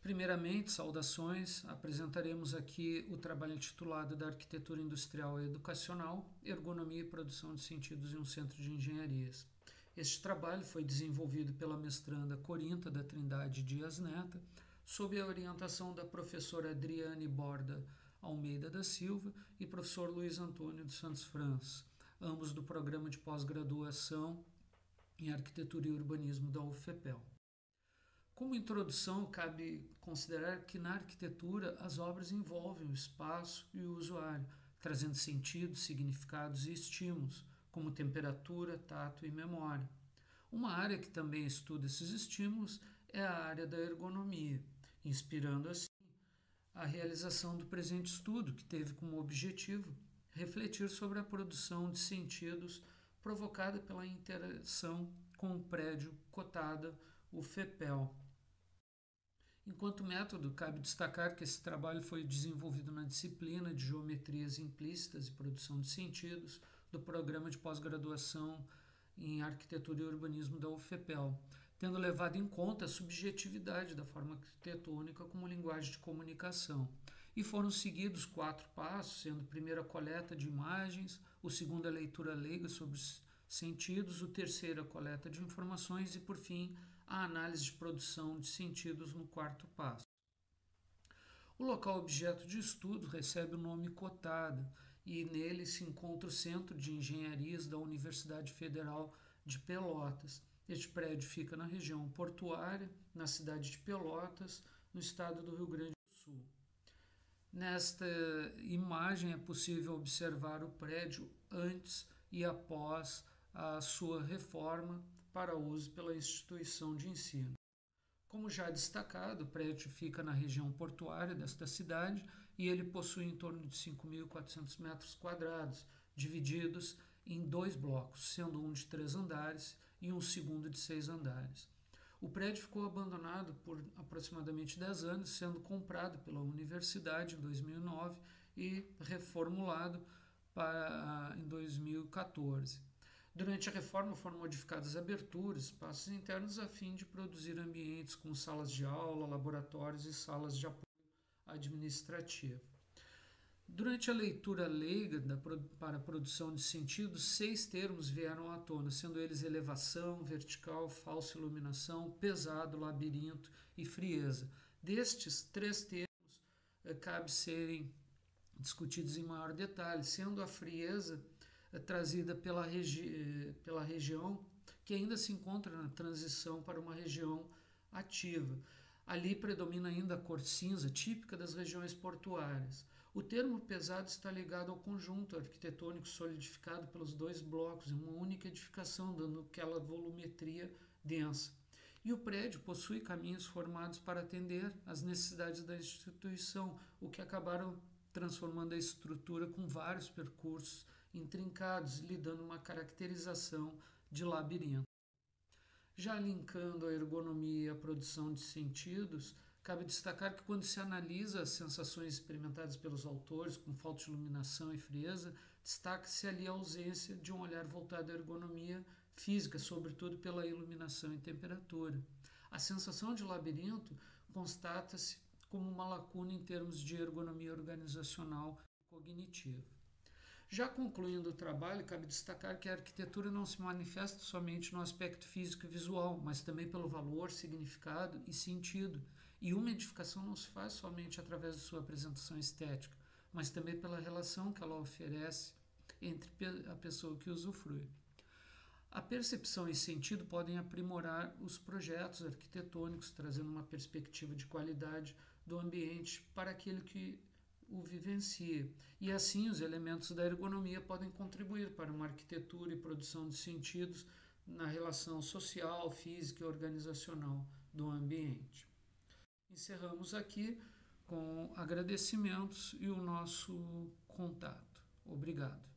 Primeiramente, saudações, apresentaremos aqui o trabalho intitulado da Arquitetura Industrial e Educacional, Ergonomia e Produção de Sentidos em um Centro de Engenharias. Este trabalho foi desenvolvido pela mestranda Corinta da Trindade Dias Neta, sob a orientação da professora Adriane Borda Almeida da Silva e professor Luiz Antônio dos Santos França, ambos do programa de pós-graduação em Arquitetura e Urbanismo da UFPEL. Como introdução, cabe considerar que na arquitetura as obras envolvem o espaço e o usuário, trazendo sentidos, significados e estímulos, como temperatura, tato e memória. Uma área que também estuda esses estímulos é a área da ergonomia, inspirando assim a realização do presente estudo, que teve como objetivo refletir sobre a produção de sentidos provocada pela interação com o prédio cotado, o FEPEL. Enquanto método, cabe destacar que esse trabalho foi desenvolvido na disciplina de Geometrias Implícitas e Produção de Sentidos do Programa de Pós-Graduação em Arquitetura e Urbanismo da UFPEL, tendo levado em conta a subjetividade da forma arquitetônica como linguagem de comunicação. E foram seguidos 4 passos, sendo o primeiro a coleta de imagens, o segundo a leitura leiga sobre os sentidos, o terceiro a coleta de informações e, por fim, a análise de produção de sentidos no 4º passo. O local objeto de estudo recebe o nome Cotada e nele se encontra o Centro de Engenharias da Universidade Federal de Pelotas. Este prédio fica na região portuária, na cidade de Pelotas, no estado do Rio Grande do Sul. Nesta imagem é possível observar o prédio antes e após a sua reforma para uso pela instituição de ensino. Como já destacado, o prédio fica na região portuária desta cidade e ele possui em torno de 5.400 metros quadrados, divididos em 2 blocos, sendo um de 3 andares e um segundo de 6 andares. O prédio ficou abandonado por aproximadamente 10 anos, sendo comprado pela universidade em 2009 e reformulado em 2014. Durante a reforma foram modificadas aberturas, espaços internos a fim de produzir ambientes com salas de aula, laboratórios e salas de apoio administrativo. Durante a leitura leiga para a produção de sentidos, 6 termos vieram à tona, sendo eles elevação, vertical, falsa iluminação, pesado, labirinto e frieza. Destes 3 termos, cabe serem discutidos em maior detalhe, sendo a frieza trazida pela região que ainda se encontra na transição para uma região ativa. Ali predomina ainda a cor cinza, típica das regiões portuárias. O termo pesado está ligado ao conjunto arquitetônico solidificado pelos 2 blocos em uma única edificação, dando aquela volumetria densa. E o prédio possui caminhos formados para atender às necessidades da instituição, o que acabaram transformando a estrutura com vários percursos intrincados, lhe dando uma caracterização de labirinto. Já linkando a ergonomia e a produção de sentidos, cabe destacar que quando se analisa as sensações experimentadas pelos autores, com falta de iluminação e frieza, destaca-se ali a ausência de um olhar voltado à ergonomia física, sobretudo pela iluminação e temperatura. A sensação de labirinto constata-se como uma lacuna em termos de ergonomia organizacional e cognitiva. Já concluindo o trabalho, cabe destacar que a arquitetura não se manifesta somente no aspecto físico e visual, mas também pelo valor, significado e sentido. E uma edificação não se faz somente através de sua apresentação estética, mas também pela relação que ela oferece entre a pessoa que usufrui. A percepção e sentido podem aprimorar os projetos arquitetônicos, trazendo uma perspectiva de qualidade do ambiente para aquele que o vivencia. E assim os elementos da ergonomia podem contribuir para uma arquitetura e produção de sentidos na relação social, física e organizacional do ambiente. Encerramos aqui com agradecimentos e o nosso contato. Obrigado.